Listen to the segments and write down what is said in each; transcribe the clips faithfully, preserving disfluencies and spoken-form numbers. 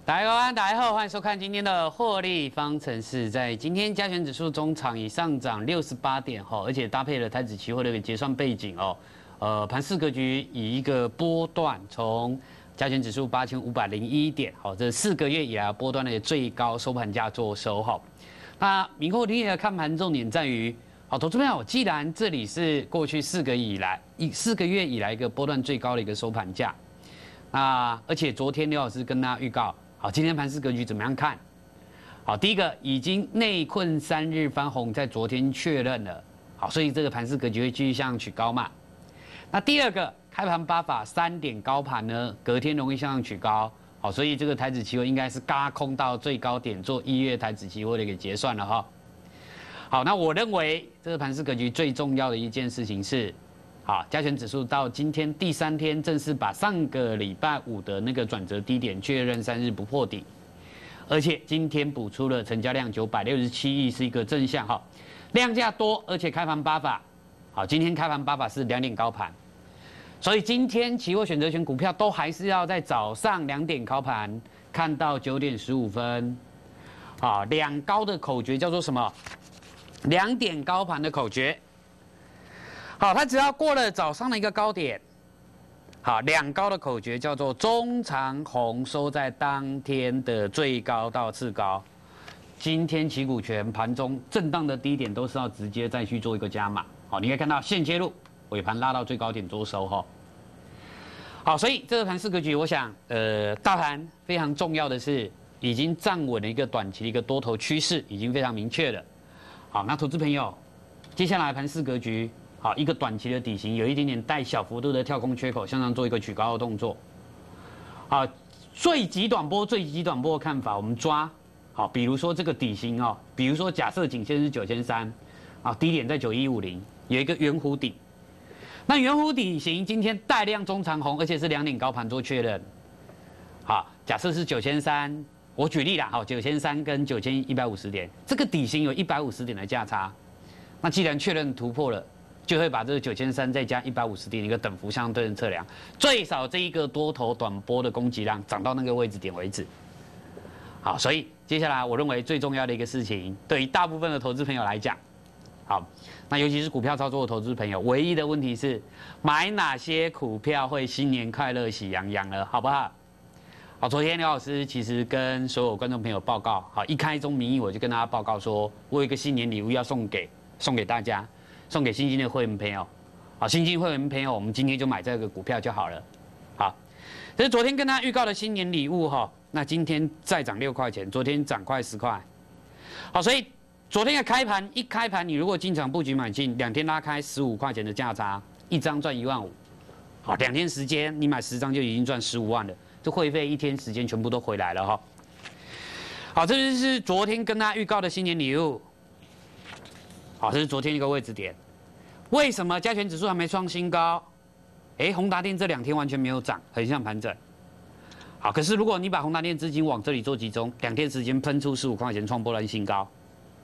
大家好，大家好，欢迎收看今天的获利方程式。在今天加权指数中场以上涨六十八点哈，而且搭配了台指期货的一个结算背景哦。呃，盘势格局以一个波段从加权指数八千五百零一点，好，这四个月以来波段的最高收盘价做收哈。那明后天的看盘重点在于，好，投资朋友，既然这里是过去四个以来一四个月以来一个波段最高的一个收盘价，那而且昨天刘老师跟大家预告。好，今天盘势格局怎么样看？好，第一个已经内困三日翻红，在昨天确认了。好，所以这个盘势格局会继续向取高嘛？那第二个，开盘八法三点高盘呢，隔天容易向上取高。好，所以这个台指期货应该是嘎空到最高点，做一月台指期货的一个结算了哈。好，那我认为这个盘势格局最重要的一件事情是。好，加权指数到今天第三天，正式把上个礼拜五的那个转折低点确认三日不破底，而且今天补出了成交量九百六十七亿，是一个正向哈，量价多，而且开盘八法，好，今天开盘八法是两点高盘，所以今天期货选择权股票都还是要在早上两点高盘看到九点十五分，好，两高的口诀叫做什么？两点高盘的口诀。好，它只要过了早上的一个高点，好，两高的口诀叫做中长红收在当天的最高到次高。今天期股权盘中震荡的低点都是要直接再去做一个加码。好，你可以看到现切入，尾盘拉到最高点做收哈。好，所以这个盘势格局，我想，呃，大盘非常重要的是已经站稳了一个短期的一个多头趋势，已经非常明确了。好，那投资朋友，接下来盘势格局。好，一个短期的底型有一点点带小幅度的跳空缺口，向上做一个取高的动作。好，最极短波、最极短波的看法，我们抓好，比如说这个底型哦，比如说假设颈线是九千三，啊，低点在九一五零，有一个圆弧顶。那圆弧底型今天带量中长红，而且是两点高盘做确认。好，假设是九千三，我举例啦，好，九千三跟九千一百五十点，这个底型有一百五十点的价差。那既然确认突破了。就会把这个九千三再加一百五十点的一个等幅相对应测量，最少这一个多头短波的攻击量涨到那个位置点为止。好，所以接下来我认为最重要的一个事情，对于大部分的投资朋友来讲，好，那尤其是股票操作的投资朋友，唯一的问题是买哪些股票会新年快乐喜洋洋了，好不好？好，昨天刘老师其实跟所有观众朋友报告，好，一开宗明义我就跟大家报告说，我有一个新年礼物要送给送给大家。送给新进的会员朋友，好，新进会员朋友，我们今天就买这个股票就好了。好，这是昨天跟大家预告的新年礼物哈，那今天再涨六块钱，昨天涨快十块。好，所以昨天的开盘一开盘，你如果进场布局买进，两天拉开十五块钱的价差，一张赚一万五。好，两天时间你买十张就已经赚十五万了，这会费一天时间全部都回来了哈。好，这就是昨天跟大家预告的新年礼物。好，这是昨天一个位置点。为什么加权指数还没创新高？哎，宏达电这两天完全没有涨，很像盘整。好，可是如果你把宏达电资金往这里做集中，两天时间喷出十五块钱，创波段新高。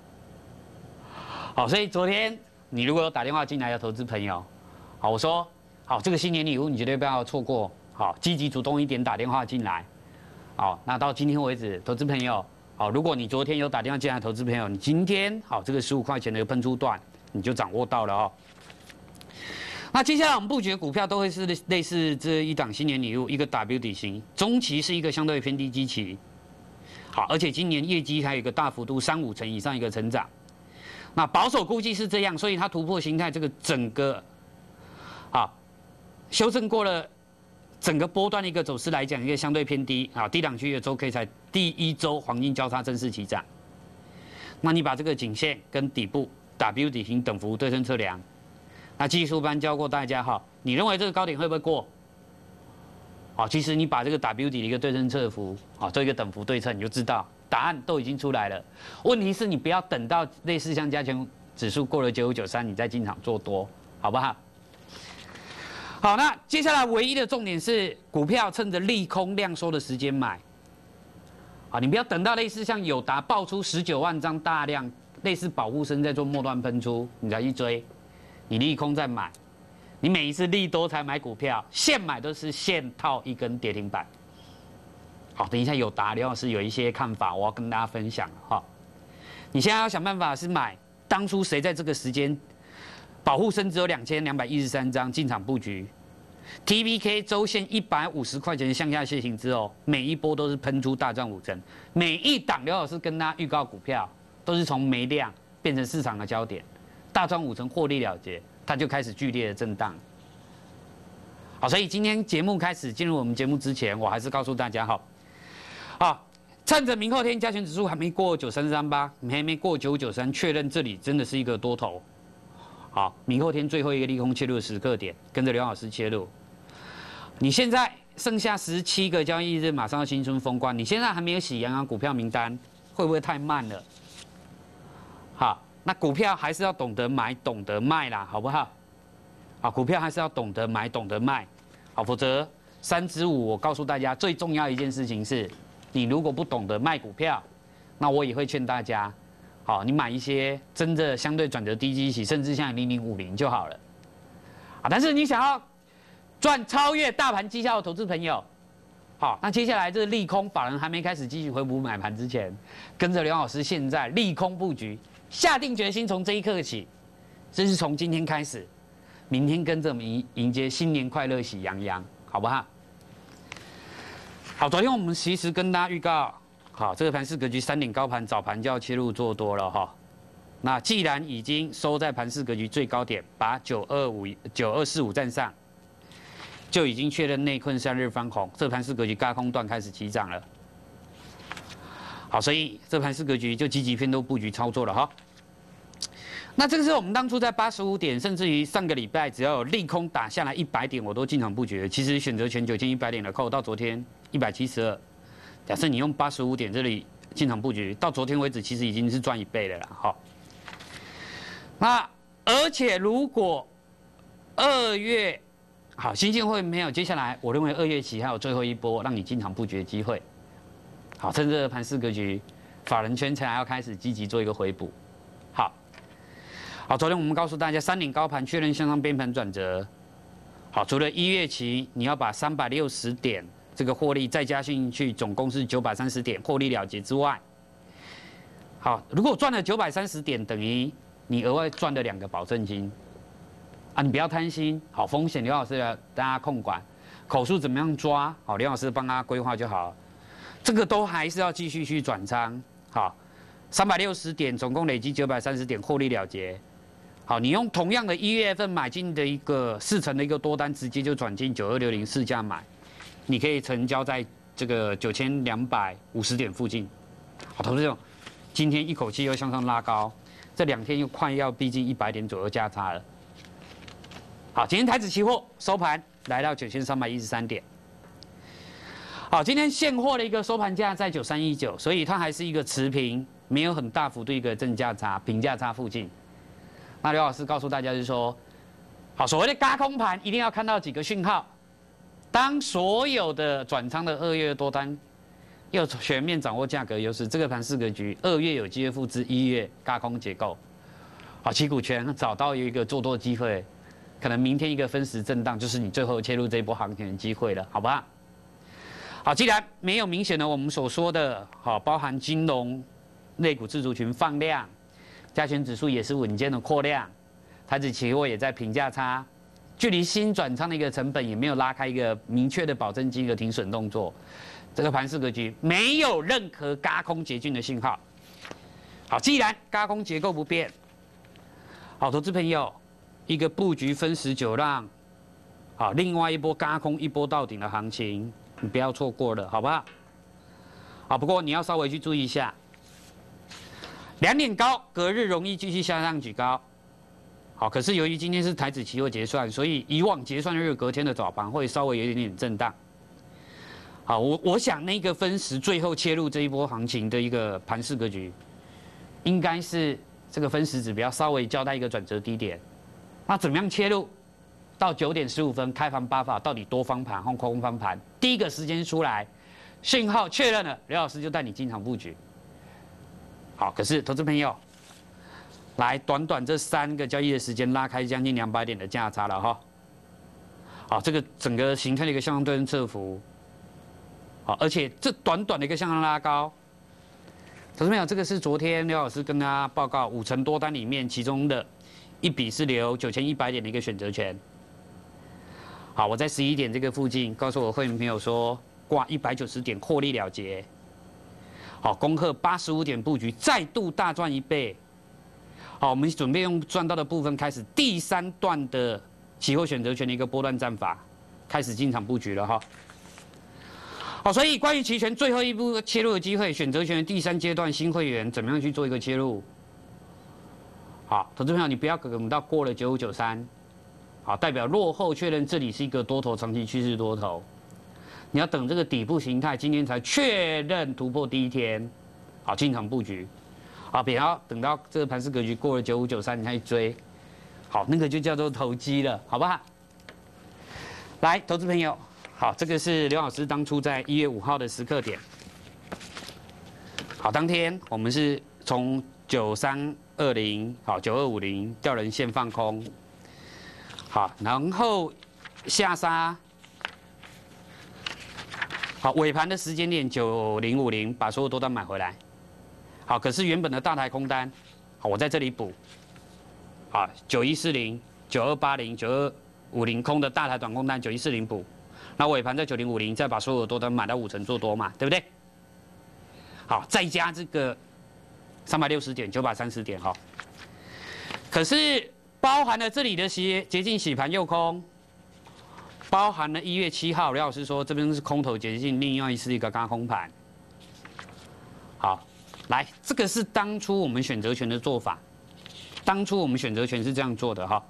好，所以昨天你如果有打电话进来的投资朋友，好，我说好，这个新年礼物你绝对不要错过。好，积极主动一点打电话进来。好，那到今天为止，投资朋友。好，如果你昨天有打电话进来的投资朋友，你今天好这个十五块钱的喷出段，你就掌握到了哦。那接下来我们布局的股票都会是类似这一档新年礼物，一个 W 底型，中期是一个相对偏低基期，好，而且今年业绩还有一个大幅度三五成以上一个成长。那保守估计是这样，所以它突破形态这个整个，好，修正过了。整个波段的一个走势来讲，一个相对偏低啊，低档区的周 K 才第一周黄金交叉正式起涨。那你把这个颈线跟底部 W 底型等幅对称测量，那技术班教过大家哈，你认为这个高点会不会过？好，其实你把这个 W 底的一个对称测幅啊，做一个等幅对称，你就知道答案都已经出来了。问题是你不要等到类似像加权指数过了九五九三，你再进场做多，好不好？好，那接下来唯一的重点是股票趁着利空量缩的时间买。好，你不要等到类似像友达爆出十九万张大量，类似保护生在做末端喷出，你才去追，你利空再买，你每一次利多才买股票，现买都是现套一根跌停板。 好，等一下有答刘老师有一些看法，我要跟大家分享哈。你现在要想办法是买当初谁在这个时间保护升只有两千两百一十三张进场布局 ，T V K 周线一百五十块钱向下楔形之后，每一波都是喷出大赚五成，每一档刘老师跟大家预告股票都是从没量变成市场的焦点，大赚五成获利了结，它就开始剧烈的震荡。好，所以今天节目开始进入我们节目之前，我还是告诉大家哈，好，趁着明后天加权指数还没过九三三八，还没过九九三，确认这里真的是一个多头。好，明后天最后一个利空切入的时刻点，跟着刘老师切入。你现在剩下十七个交易日，马上要新春封关，你现在还没有洗阳阳股票名单，会不会太慢了？好，那股票还是要懂得买，懂得卖啦，好不好？啊，股票还是要懂得买，懂得卖，好，否则三支五，我告诉大家，最重要一件事情是，你如果不懂得卖股票，那我也会劝大家，好，你买一些真的相对转折低基期，甚至像零零五零就好了，啊，但是你想要赚超越大盘绩效的投资朋友，好，那接下来这个利空，法人还没开始继续回补买盘之前，跟着刘老师现在利空布局，下定决心从这一刻起，这是从今天开始。明天跟着我们迎迎接新年快乐喜洋洋，好不好？好，昨天我们其实跟大家预告，好，这个盘势格局三点高盘，早盘就要切入做多了哈。那既然已经收在盘势格局最高点，把九二五九二四五站上，就已经确认内困三日翻红，这盘势格局轧空段开始起涨了。好，所以这盘势格局就积极偏多布局操作了哈。那这个是我们当初在八十五点，甚至于上个礼拜只要有利空打下来一百点，我都进场布局。其实选择权九千一百点的扣到昨天一百七十二，假设你用八十五点这里进场布局，到昨天为止其实已经是赚一倍了啦，哈。那而且如果二月好新进会没有，接下来我认为二月起还有最后一波让你进场布局的机会。好，趁这个盘势格局，法人圈才要开始积极做一个回补。好。好，昨天我们告诉大家，三点高盘确认向上边盘转折。好，除了一月期你要把三百六十点这个获利再加进去，总共是九百三十点获利了结之外，好，如果赚了九百三十点，等于你额外赚了两个保证金啊，你不要贪心。好，风险刘老师来大家控管，口数怎么样抓？好，刘老师帮他规划就好。这个都还是要继续去转仓。好，三百六十点总共累积九百三十点获利了结。好，你用同样的一月份买进的一个四成的一个多单，直接就转进九二六零市价买，你可以成交在这个九千两百五十点附近。好，投资者，今天一口气又向上拉高，这两天又快要逼近一百点左右价差了。好，今天台指期货收盘来到九千三百一十三点。好，今天现货的一个收盘价在九三一九，所以它还是一个持平，没有很大幅度一个正价差、平价差附近。那刘老师告诉大家就是说，好，所谓的轧空盘一定要看到几个讯号。当所有的转仓的二月多单又全面掌握价格优势，这个盘势格局二月有机会复制一月轧空结构。好，期股权找到一个做多机会，可能明天一个分时震荡就是你最后切入这一波行情的机会了，好吧？好，既然没有明显的我们所说的，好，包含金融类股自主群放量。加权指数也是稳健的扩量，台指期货也在平价差，距离新转仓的一个成本也没有拉开一个明确的保证金的停损动作，这个盘势格局没有任何轧空结峻的信号。好，既然轧空结构不变，好，投资朋友，一个布局分时九浪，好，另外一波轧空一波到顶的行情，你不要错过了，好不好？好，不过你要稍微去注意一下。两点高，隔日容易继续向上举高。好，可是由于今天是台指期货结算，所以以往结算日隔天的早盘会稍微有一点点震荡。好，我我想那个分时最后切入这一波行情的一个盘势格局，应该是这个分时指标稍微交代一个转折低点。那怎么样切入？到九点十五分开盘八法到底多方盘或空方盘？第一个时间出来，讯号确认了，刘老师就带你进场布局。好，可是投资朋友，来短短这三个交易的时间，拉开将近两百点的价差了哈。好，这个整个形态的一个向上对称侧幅， 好，而且这短短的一个向上拉高，投资朋友，这个是昨天刘老师跟大家报告五成多单里面，其中的一笔是留九千一百点的一个选择权。好，我在十一点这个附近告诉我会员朋友说，挂一百九十点获利了结。好，攻克八十五点布局，再度大赚一倍。好，我们准备用赚到的部分开始第三段的期货选择权的一个波段战法，开始进场布局了哈。好，所以关于期权最后一步切入的机会，选择权的第三阶段新会员怎么样去做一个切入？好，投资朋友，你不要等到过了九五九三，好，代表落后确认这里是一个多头长期趋势多头，你要等这个底部形态今天才确认突破第一天，好进场布局，好，不要等到这个盘势格局过了九五九三你再追，好，那个就叫做投机了，好不好？来，投资朋友。好，这个是刘老师当初在一月五号的时刻点。好，当天我们是从九三二零，好九二五零吊人线放空，好，然后下杀，好尾盘的时间点九零五零把所有多单买回来。好，可是原本的大台空单，好我在这里补，好九一四零、九二八零、九二五零空的大台短空单九一四零补。那尾盘在九零五零，再把所有多单买到五成做多嘛，对不对？好，再加这个三百六十点、九百三十点哈。可是包含了这里的斜捷径洗盘诱空，包含了一月七号刘老师说这边是空头捷径，另外是一个轧空盘。好，来，这个是当初我们选择权的做法，当初我们选择权是这样做的哈。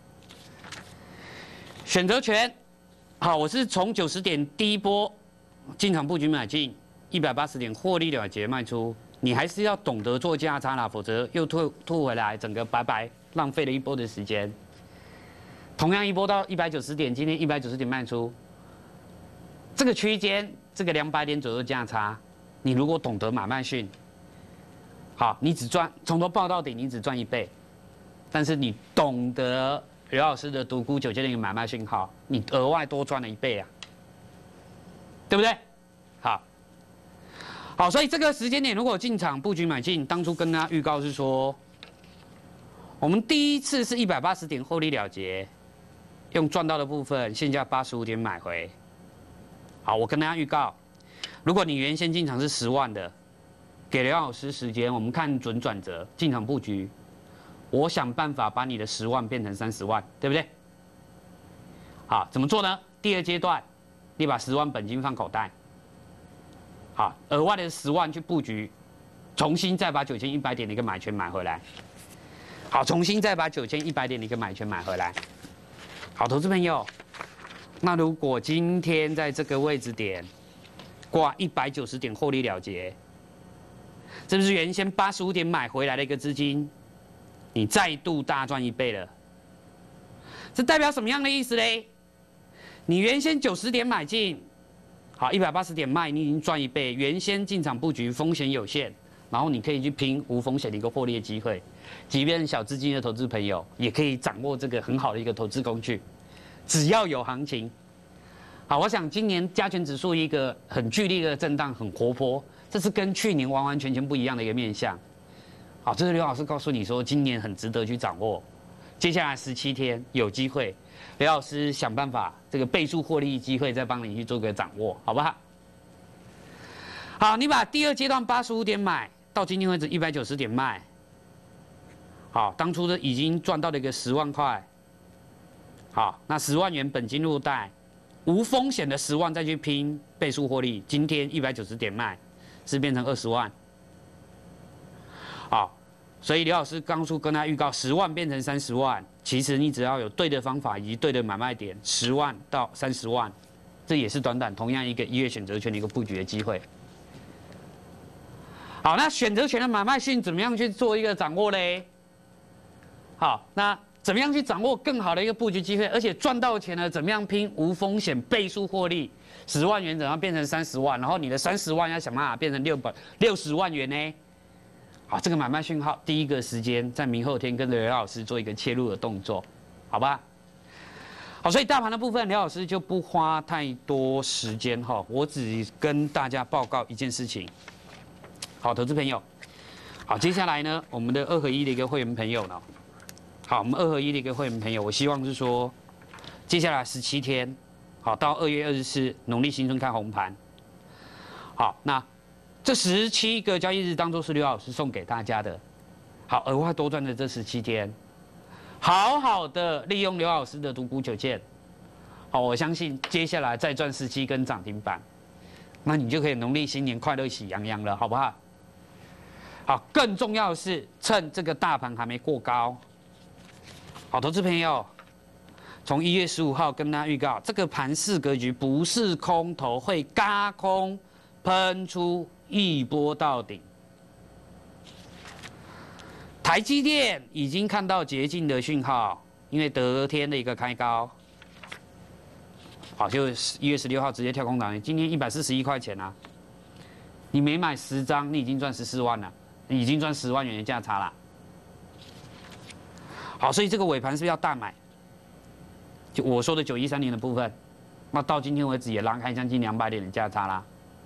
选择权。好，我是从九十点第一波进场布局买进，一百八十点获利了结卖出。你还是要懂得做价差啦，否则又吐吐回来，整个白白浪费了一波的时间。同样一波到一百九十点，今天一百九十点卖出，这个区间这个两百点左右价差，你如果懂得买卖讯，好，你只赚从头报到底，你只赚一倍，但是你懂得。刘老师的独孤九千的一个买卖讯号，你额外多赚了一倍啊，对不对？好，好，所以这个时间点如果进场布局买进，当初跟大家预告是说，我们第一次是一百八十点获利了结，用赚到的部分现价八十五点买回。好，我跟大家预告，如果你原先进场是十万的，给刘老师时间，我们看准转折进场布局。我想办法把你的十万变成三十万，对不对？好，怎么做呢？第二阶段，你把十万本金放口袋，好，额外的十万去布局，重新再把九千一百点的一个买权买回来，好，重新再把九千一百点的一个买权买回来。好，投资朋友，那如果今天在这个位置点挂一百九十点获利了结，这不是原先八十五点买回来的一个资金？你再度大赚一倍了，这代表什么样的意思嘞？你原先九十点买进，好一百八十点卖，你已经赚一倍。原先进场布局风险有限，然后你可以去拼无风险的一个获利的机会。即便小资金的投资朋友，也可以掌握这个很好的一个投资工具，只要有行情。好，我想今年加权指数一个很剧烈的震荡，很活泼，这是跟去年完完全全不一样的一个面向。好，这是刘老师告诉你说，今年很值得去掌握。接下来十七天有机会，刘老师想办法这个倍数获利机会，再帮你去做个掌握，好不好？好，你把第二阶段八十五点买到今天为止一百九十点卖。好，当初的已经赚到了一个十万块。好，那十万元本金入袋，无风险的十万再去拼倍数获利，今天一百九十点卖，是变成二十万。好，所以刘老师刚初跟他预告，十万变成三十万，其实你只要有对的方法以及对的买卖点，十万到三十万，这也是短短同样一个一月选择权的一个布局的机会。好，那选择权的买卖讯怎么样去做一个掌握嘞？好，那怎么样去掌握更好的一个布局机会，而且赚到钱呢？怎么样拼无风险倍数获利？十万元怎样变成三十万？然后你的三十万要想办法变成六百六十万元呢？好，这个买卖讯号，第一个时间在明后天跟刘老师做一个切入的动作，好吧？ 好，所以大盘的部分，廖老师就不花太多时间哈，我只跟大家报告一件事情。好，投资朋友，好，接下来呢，我们的二合一的一个会员朋友呢，好，我们二合一的一个会员朋友，我希望是说，接下来十七天，好，到二月二十四农历新春开红盘，好，那这十七个交易日当中是刘老师送给大家的，好，额外多赚的这十七天。好好的利用刘老师的独股九剑，好，我相信接下来再赚十七根涨停板，那你就可以农历新年快乐喜洋洋了，好不好？好，更重要的是趁这个大盘还没过高，好，投资朋友，从一月十五号跟大家预告，这个盘势格局不是空头，会轧空喷出一波到顶。台积电已经看到捷径的讯号，因为得天的一个开高，好，就一月十六号直接跳空涨停，今天一百四十一块钱啊，你每买十张，你已经赚十四万了，你已经赚十万元的价差啦。好，所以这个尾盘是不是要大买？就我说的九一三零的部分，那到今天为止也拉开将近两百点的价差啦。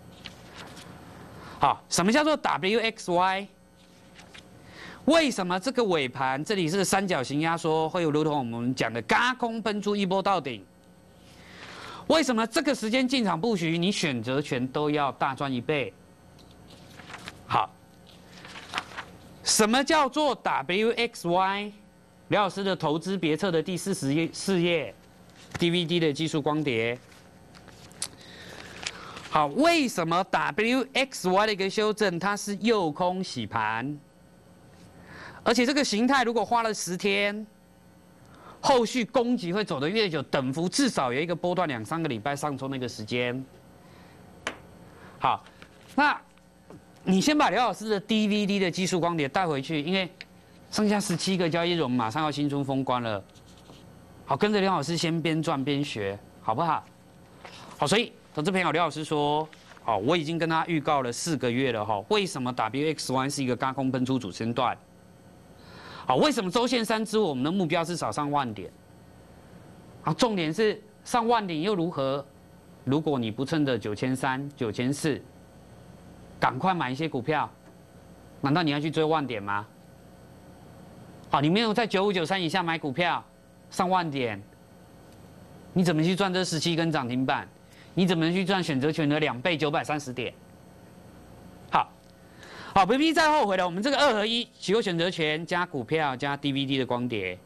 好，什么叫做 W X Y？为什么这个尾盘这里是个三角形压缩，会有如同我们讲的轧空喷出一波到顶？为什么这个时间进场布局，你选择权都要大赚一倍？好，什么叫做 W X Y？ 刘老师的投资别册的第四十四页 D V D 的技术光碟。好，为什么 W X Y 的一个修正，它是诱空洗盘？而且这个形态如果花了十天，后续攻击会走得越久，等幅至少有一个波段两三个礼拜上冲那个时间。好，那你先把刘老师的 D V D 的技术光碟带回去，因为剩下十七个交易日，我们马上要新春封关了。好，跟着刘老师先边赚边学，好不好？好，所以投资朋友，刘老师说，好，我已经跟他预告了四个月了哈。为什么 W X Y 是一个轧空喷出主升段？好，为什么周线三支我们的目标是少上万点？好，重点是上万点又如何？如果你不趁着九千三、九千四，赶快买一些股票，难道你要去追万点吗？好，你没有在九五九三以下买股票，上万点，你怎么去赚这十七根涨停板？你怎么去赚选择权的两倍九百三十点？好。好，不必再后悔了。我们这个二合一期货选择权加股票加 D V D 的光碟，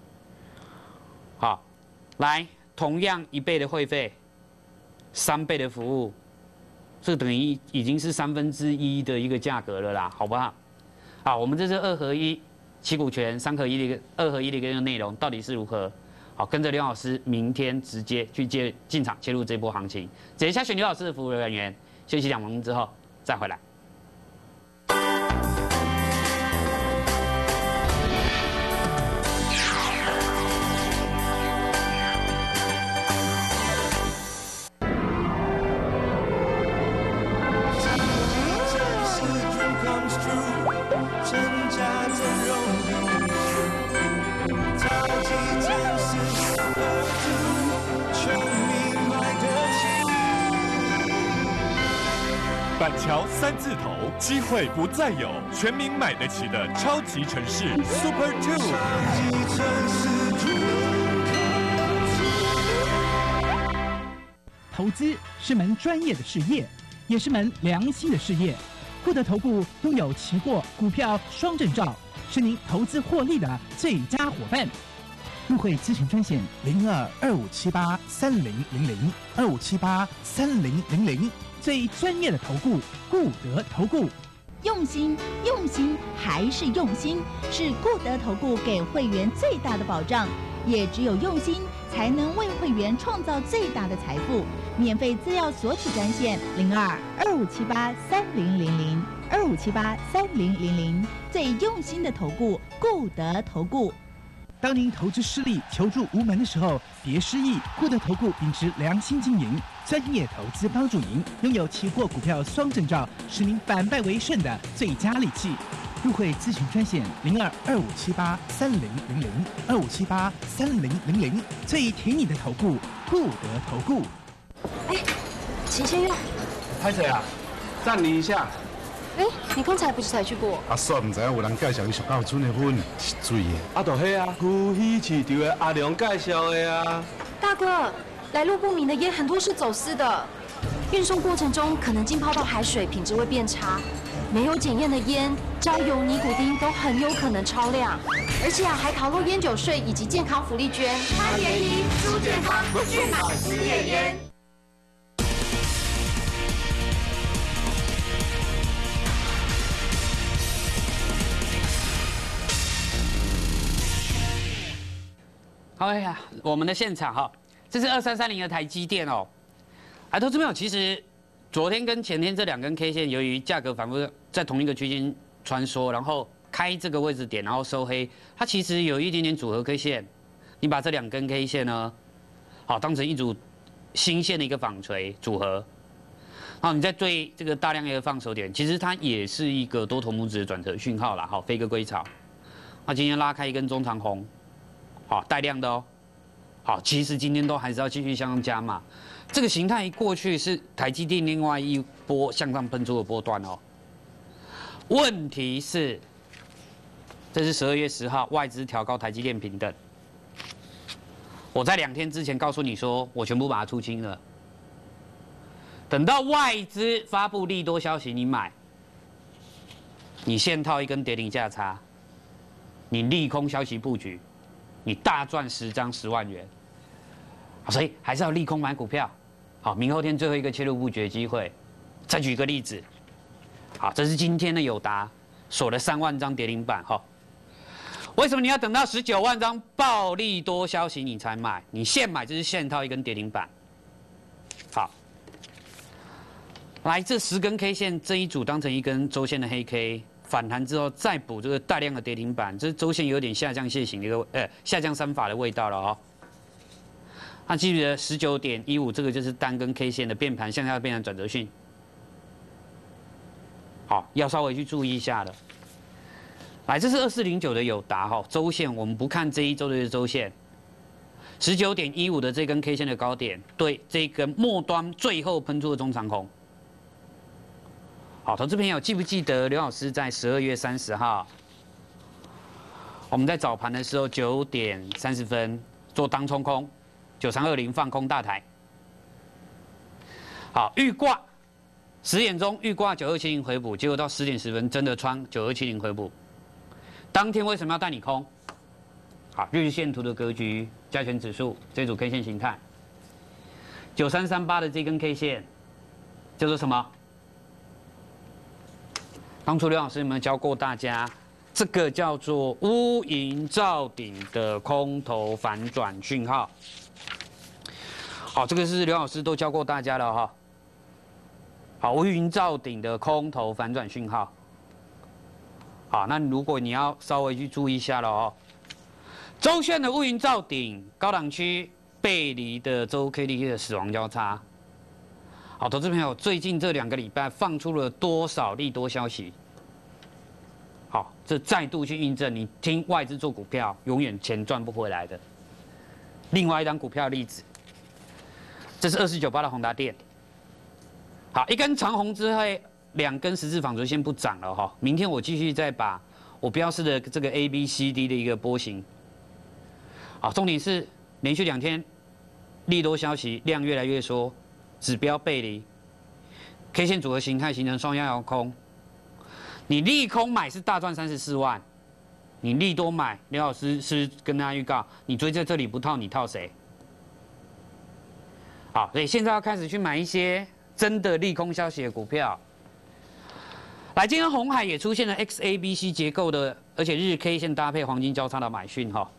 好，来，同样一倍的会费，三倍的服务，这等于已经是三分之一的一个价格了啦，好不好？好，我们这是二合一期股权三合一的一个二合一的一个内容到底是如何？好，跟着刘老师明天直接去接进场切入这波行情，直接下选刘老师的服务人员，休息两分钟之后再回来。 板桥三字头，机会不再有，全民买得起的超级城市 Super Two。 投资是门专业的事业，也是门良心的事业。固德投顾拥有期货、股票双证照，是您投资获利的最佳伙伴。入会咨询专线零二二五七八三零零零二五七八三零零零。最专业的投顾，固德投顾。 用心，用心还是用心，是固德投顾给会员最大的保障。也只有用心，才能为会员创造最大的财富。免费资料索取专线零二二五七八三零零零二五七八三零零零。最用心的投顾，固德投顾。 当您投资失利、求助无门的时候，别失意。固德投顾秉持良心经营，专业投资帮助您，拥有期货、股票双证照，使您反败为胜的最佳利器。 入会咨询专线零二二五七八三零零零二五七八三零零零，最挺你的投顾，顾得投顾。 哎，钱先用。 拍谁啊？暂停一下。 哎，你刚才不是才去过？ 阿叔唔知有人介绍伊上到村的粉是水的。 啊，就迄啊，古稀市场的阿良介绍的啊。 大哥，来路不明的烟很多是走私的，运送过程中可能浸泡到海水，品质会变差。没有检验的烟，焦油、尼古丁都很有可能超量，而且啊还逃漏烟酒税以及健康福利捐。 贪便宜，输健康，去买失业烟。 好呀，我们的现场哈，这是二三三零的台积电哦。哎，投资朋友，其实昨天跟前天这两根 K 线，由于价格反复在同一个区间穿梭，然后开这个位置点，然后收黑，它其实有一点点组合 K 线。你把这两根 K 线呢，好当成一组新线的一个纺锤组合，好，你再对这个大量一个放手点，其实它也是一个多头拇指的转折讯号啦。好，飞个归巢。那今天拉开一根中长红。好，带量的哦。好，其实今天都还是要继续向上加码。这个形态一过去是台积电另外一波向上喷出的波段哦。问题是，这是十二月十号外资调高台积电平等。我在两天之前告诉你说，我全部把它出清了。等到外资发布利多消息，你买，你现套一根跌停价差，你利空消息布局。你大赚十张十万元，所以还是要利空买股票。好，明后天最后一个切入布局的机会。再举个例子，好，这是今天的友达锁了三万张跌停板哈。为什么你要等到十九万张暴利多消息你才买？你现买就是现套一根跌停板。好，来这十根 K 线这一组当成一根周线的黑 K。反弹之后再补这个大量的跌停板，这周线有点下降楔形的一个呃下降三法的味道了哦。那记不记得十九点一五这个就是单根 K 线的变盘向下变成转折讯，好，要稍微去注意一下的。来，这是二四零九的友达哈，周线我们不看这一周的周线，十九点一五的这根 K 线的高点对这根末端最后喷出的中长红。好，投资朋友记不记得刘老师在十二月三十号，我们在早盘的时候九点三十分做当冲空，九三二零放空大台。好，预挂十点钟预挂九二七零回补，结果到十点十分真的穿九二七零回补。当天为什么要带你空？好，日线图的格局，加权指数这组 K 线形态，九三三八的这根 K 线叫做什么？当初刘老师有没有教过大家，这个叫做乌云罩顶的空头反转讯号？好，这个是刘老师都教过大家了哈。好，乌云罩顶的空头反转讯号。好，那如果你要稍微去注意一下了哦。周线的乌云罩顶，高档区背离的周 K D 的死亡交叉。好，投资朋友，最近这两个礼拜放出了多少利多消息？好，这再度去印证，你听外资做股票，永远钱赚不回来的。另外一张股票的例子，这是二四九八的宏达电。好，一根长红之后，两根十字纺锤线不涨了哈。明天我继续再把我标示的这个 A B C D 的一个波形。好，重点是连续两天利多消息，量越来越缩。指标背离 ，K 线组合形态形成双压遥空。你利空买是大赚三十四万，你利多买，刘老师是跟大家预告，你追在这里不套，你套谁？好，所以现在要开始去买一些真的利空消息的股票。来，今天鸿海也出现了 X A B C 结构的，而且日 K 线搭配黄金交叉的买讯哈。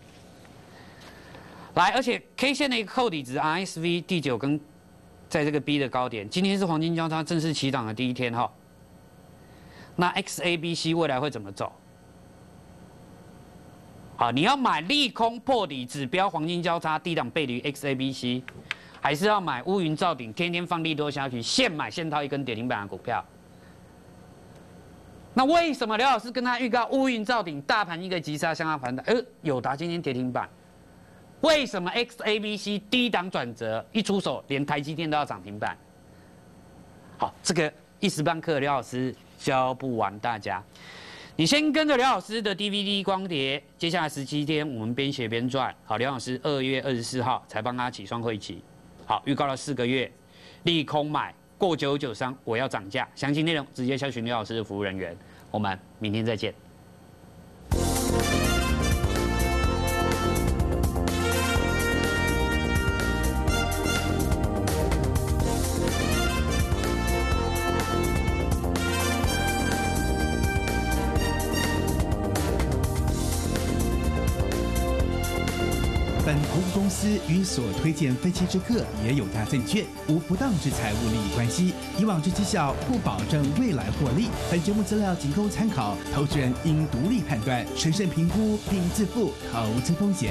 来，而且 K 线的一个扣底值 R S V 第九根。在这个 B 的高点，今天是黄金交叉正式起涨的第一天哈。那 X A B C 未来会怎么走？好，你要买利空破底指标黄金交叉低档背离 X A B C， 还是要买乌云罩顶天天放利多下去，现买现套一根跌停板的股票？ 那为什么刘老师跟他预告乌云罩顶，大盘一个急杀向下反弹？呃，友达今天跌停板。为什么 X A B C 低档转折一出手，连台积电都要涨停板？好，这个一时半刻刘老师教不完大家。你先跟着刘老师的 D V D 光碟，接下来十七天我们边写边赚。好，刘老师二月二十四号才帮他起双会期，好，预告了四个月，利空买过九九三，我要涨价。详细内容直接洽询刘老师的服务人员。我们明天再见。 本投资公司与所推荐分期之客也有大证券无不当之财务利益关系，以往之绩效不保证未来获利。本节目资料仅供参考，投资人应独立判断、审慎评估并自负投资风险。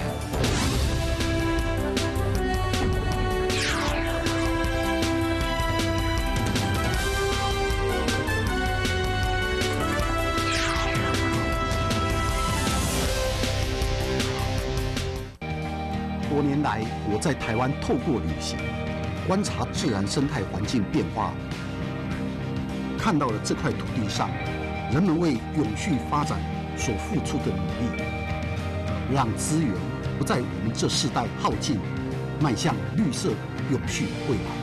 多年来，我在台湾透过旅行，观察自然生态环境变化，看到了这块土地上人们为永续发展所付出的努力，让资源不在我们这世代耗尽，迈向绿色永续未来。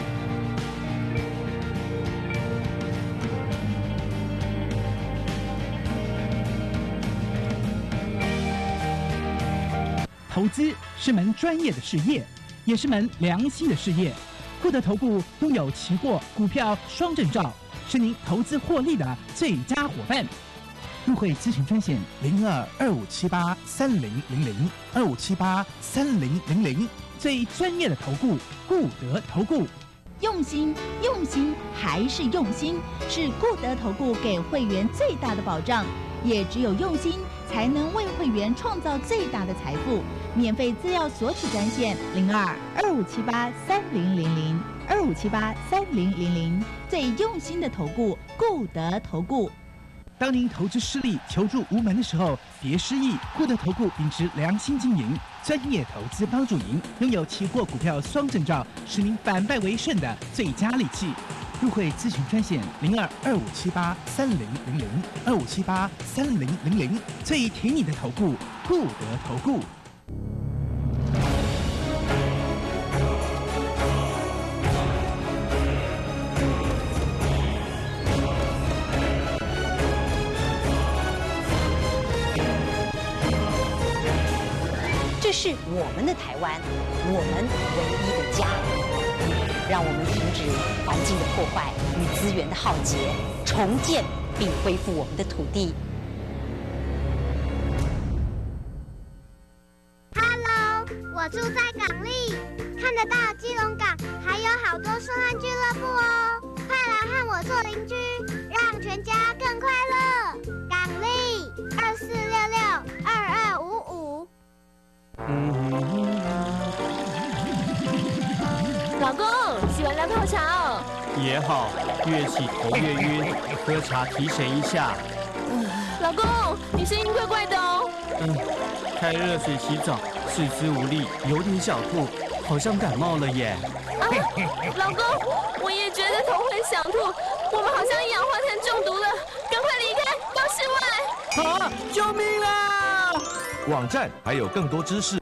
投资是门专业的事业，也是门良心的事业。固德投顾拥有期货、股票双证照，是您投资获利的最佳伙伴。入会咨询专线零二二五七八三零零零二五七八三零零零，最专业的投顾，固德投顾。 用心，用心还是用心，是固德投顾给会员最大的保障。也只有用心，才能为会员创造最大的财富。免费资料索取专线零二二五七八三零零零二五七八三零零零，最用心的投顾，固德投顾。 当您投资失利、求助无门的时候，别失意。固德投顾秉持良心经营，专业投资帮助您，拥有期货、股票双证照，是您反败为胜的最佳利器。入会咨询专线零二二五七八三零零零二五七八三零零零，最挺你的投顾，固德投顾。 这是我们的台湾，我们唯一的家。让我们停止环境的破坏与资源的浩劫，重建并恢复我们的土地。 Hello， 我住在港立，看得到基隆港，还有好多顺岸俱乐部哦。快来和我做邻居，让全家更快乐。港立二四六六二二五五。 老公，洗完凉泡茶哦。 也好，越洗头越晕，喝茶提神一下。 老公，你声音怪怪的哦。 嗯，开热水洗澡，四肢无力，有点小吐，好像感冒了耶。 啊，老公，我也觉得头会想吐，我们好像一氧化碳中毒了，赶快离开，到室外。 啊！救命啊！网站还有更多知识，